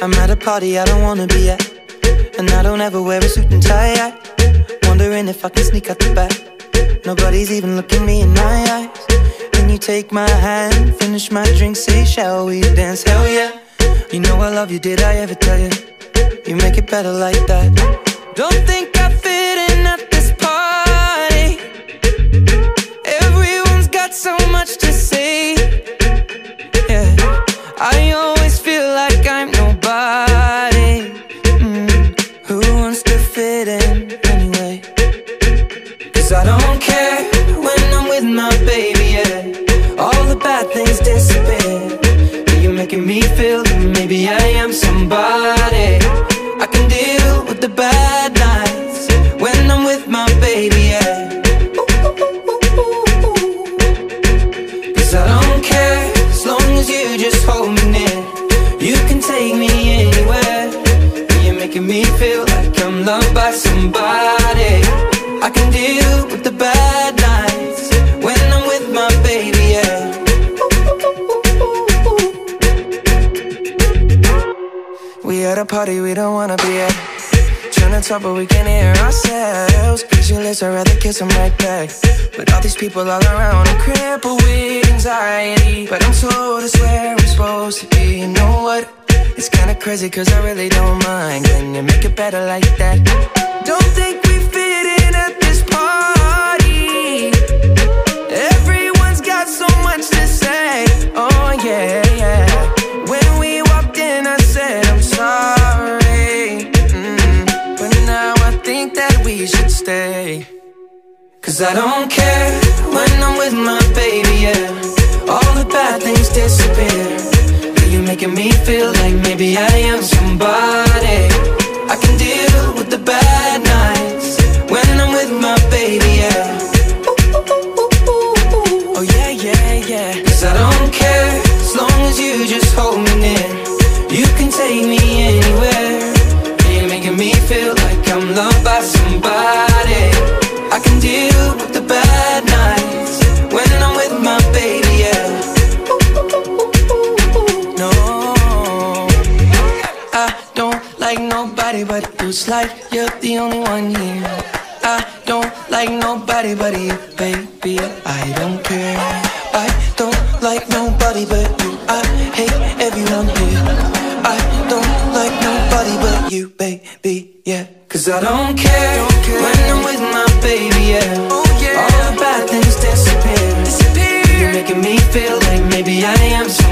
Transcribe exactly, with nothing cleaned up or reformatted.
I'm at a party I don't wanna be at, and I don't ever wear a suit and tie. I wondering if I can sneak out the back. Nobody's even looking me in my eyes. Then you take my hand, finish my drink, say shall we dance? Hell yeah. You know I love you, did I ever tell you? You make it better like that. Don't think I fit in at this party. Everyone's got so much to say. Yeah, I always feel like I'm nobody. mm. Who wants to fit in anyway? Cause I don't care when I'm with my baby, yeah. All the bad things disappear. You're making me feel that maybe I am somebody. I can deal with the bad nights when I'm with my baby, yeah. Cause I don't care as long as you just hold me near. You can take me anywhere. You're making me feel like I'm loved by somebody. I can deal with the bad nights when I'm with my baby, yeah. We at a party we don't wanna be at. Trying to talk but we can't hear ourselves. Pictureless, I'd rather kiss them right back. But all these people all around, I'm crippled with anxiety. But I'm told it's where I'm supposed to be. You know what? It's kinda crazy cause I really don't mind. Can you make it better like that? Don't think we fit in at this party. Everyone's got so much to say. Oh yeah, yeah. When we walked in I said I'm sorry, mm, but now I think that we should stay. Cause I don't care when I'm with my baby, yeah. All the bad things disappear. You're making me feel like maybe I am somebody. I can deal with the bad nights when I'm with my baby, yeah. Oh yeah, yeah, yeah. Cause I don't care as long as you just hold me near. You can take me anywhere. You're making me feel like I'm loved by somebody. I can deal with the bad nights when I'm with my baby, yeah. No, I don't like nobody but you. It's like you're the only one here. I don't like nobody but you, baby. I don't care. I don't like nobody but you. I hate everyone here. I don't like nobody but you, baby, yeah. Cause I don't care, don't care when I'm with my baby, yeah. Oh, yeah. All the bad things disappear. disappear. You're making me feel like maybe I am